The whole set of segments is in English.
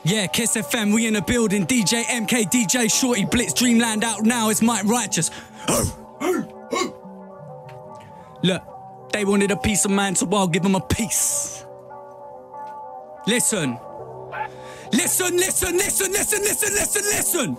Yeah, Kiss FM, we in the building. DJ MK, DJ Shorty, Blitz, Dreamland out now. It's Mike Righteous. Look, they wanted a piece of man, so I'll give them a piece. Listen. Listen, listen, listen, listen, listen, listen, listen.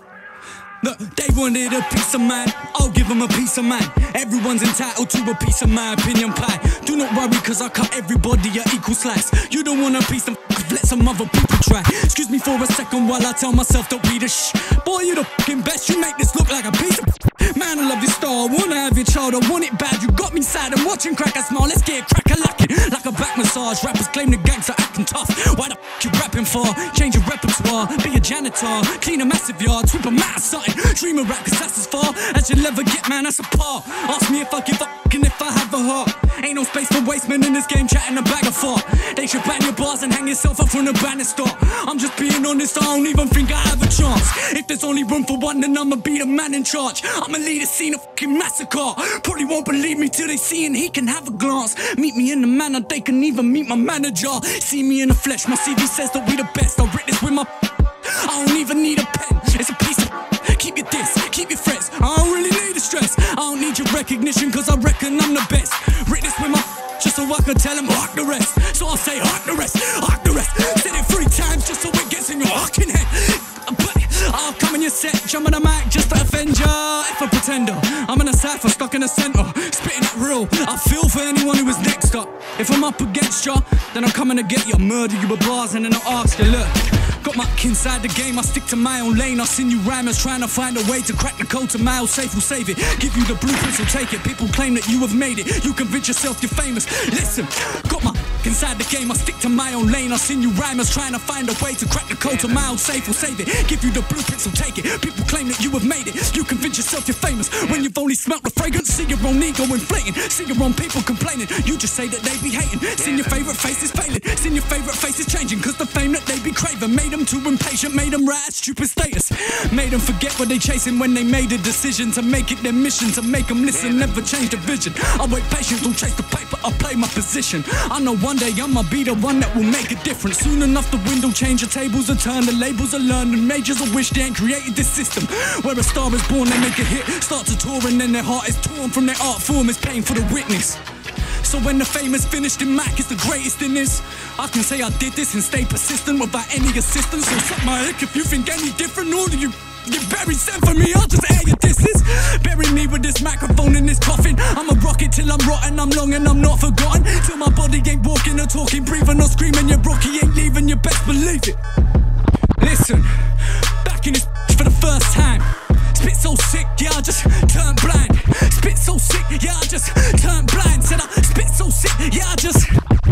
Look, they wanted a piece of man, I'll give them a piece of man. Everyone's entitled to a piece of my opinion pie. Do not worry, cause I cut everybody a equal slice. You don't want a piece of let some other people try. Excuse me for a second while I tell myself don't be the boy, you the fucking best, you make this look like a piece of man, I love your style, wanna have your child, I want it bad. You got me sad, I'm watching crack a smile. Let's get crack-a-lacking like a back massage. Rappers claim the gangs are acting tough. Why the you rapping for? Change your repertoire, be a janitor, clean a massive yard, sweep a mat or something. Dream a rap, cause that's as far as you'll ever get, man, that's a par. Ask me if I give a and if I have a heart. Ain't no space for waste men in this game chatting a bag of fart. They should ban your bars and hang yourself up from the banister. I'm just being honest, I don't even think I have a chance. If there's only room for one, then I'ma be the man in charge. I'ma lead a scene of fucking massacre. Probably won't believe me till they see and he can have a glance. Meet me in the manner, they can even meet my manager. See me in the flesh, my CV says that we the best. I'll write this with my I don't even need a pen, it's a piece of keep your diss, keep your frets. I don't really need the stress. I don't need your recognition, cause I reckon I'm the best. Write this with my just so I can tell him fuck the rest. So I'll say fuck the rest, fuck the rest. Said it 3 times just so it gets in your fucking head. But I'll come in your set, jump on the mic just to offend ya. If a pretender, I'm in a cypher, stuck in a center, spitting that real. I feel for anyone who is next up. If I'm up against ya, then I'm coming to get ya. Murder you with bars and then I'll ask you, look. Got my inside the game, I stick to my own lane. I've seen you rhymers trying to find a way to crack the code to mile safe will save it. Give you the blueprints, so take it. People claim that you have made it. You convince yourself you're famous. Listen, got my inside the game, I stick to my own lane. I've seen you rhymers trying to find a way to crack the code to mile safe will save it. Give you the blueprints, so take it. People claim that you have made it. You convince yourself you're famous when you've only smelt the fragrance. See your own ego inflating, see your own people complaining. You just say that they be hating. Seen your favourite faces failing, seen your favourite faces changing. Cause the fame that they be craving made them too impatient, made them write stupid status, made them forget what they chasing when they made a decision to make it their mission to make them listen, never change the vision. I wait patient, don't chase the paper, I play my position. I know one day I'ma be the one that will make a difference. Soon enough the wind will change, the tables will turn, the labels will learn, the majors will wish they ain't created this system where a star is born, they make a hit, start to tour and then their heart is torn from their art form, is paying for the witness. So when the fame is finished and Mac is the greatest in this, I can say I did this and stay persistent without any assistance. So suck my dick if you think any different, or do you get buried, send for me, I'll just air your disses. Bury me with this microphone in this coffin. I'ma rock it till I'm rotten, I'm long and I'm not forgotten. Till my body ain't walking or talking, breathing or screaming. Your Rocky ain't leaving, you best believe it. Listen, back in this for the first time. Spit so sick, yeah, I just turned blind. Spit so sick, yeah, I just turned blind. Said I spit so sick, yeah, I just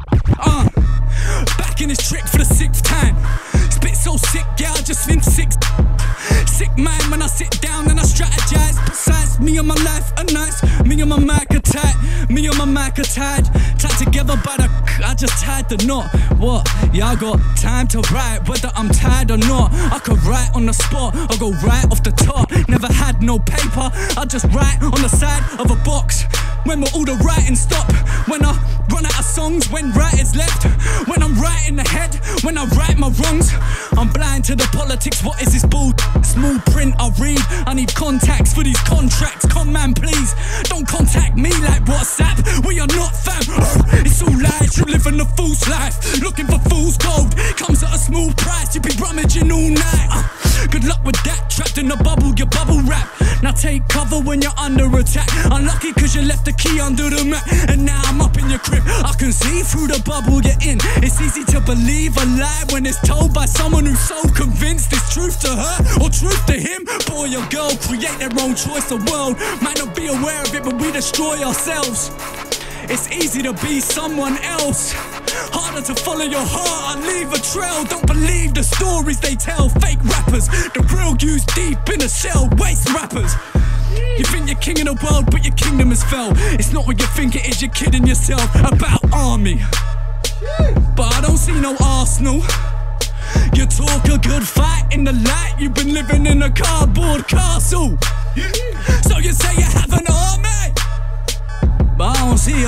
back in this trick for the 6th time. Spit so sick, yeah, I just think sick. Sick mind when I sit down and I strategize. Besides, me and my life are nice. Me and my mic are tight. Me and my mic are tied. Tied together by the I just tied the knot. What? Yeah, I got time to write, whether I'm tired or not. I could write on the spot or go right off the top. Never had no paper, I just write on the side of a box. When will all the writing stop? When I run out of songs, when writers left. When I'm writing ahead, when I right my wrongs. I'm blind to the politics, what is this bull? Small print I read, I need contacts for these contracts. Come man please, don't contact me like WhatsApp. We are not fam, it's all lies. You living a fool's life, looking for fool's gold. Comes at a small price, you be rummaging all night. Good luck with that, trapped in a bubble, your bubble wrap. Now take cover when you're under attack. Unlucky cause you left the key under the mat, and now I'm up in your crib. I can see through the bubble you're in. It's easy to believe a lie when it's told by someone who's so convinced it's truth to her or truth to him. Boy or girl, create their own choice of world. Might not be aware of it, but we destroy ourselves. It's easy to be someone else, harder to follow your heart and leave a trail. Don't believe the stories they tell, fake rappers. The real you's deep in a shell, waste rappers. You think you're king of the world, but your kingdom has fell. It's not what you think it is, you're kidding yourself about army. But I don't see no Arsenal. You talk a good fight in the light, you've been living in a cardboard castle. So you say you have an army, but I don't see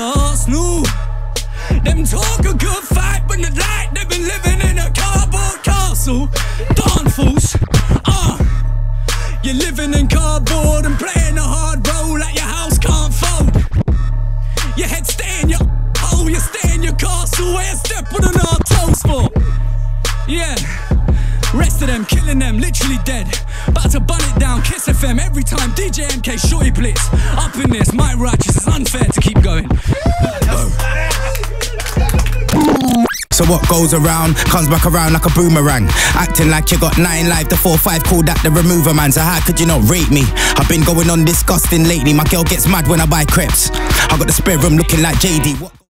Arsenal. Them talk a good fight, but in the light they've been living in a cardboard castle. step on our toes for? Yeah. Rest of them, killing them, literally dead. About to bun it down, Kiss FM every time DJ MK Shorty Blitz. Up in this, my righteous, it's unfair to keep going. So what goes around, comes back around like a boomerang. Acting like you got 9 live, the 4-5 called that the remover man. So how could you not rate me? I've been going on disgusting lately. My girl gets mad when I buy crepes. I got the spare room looking like JD. What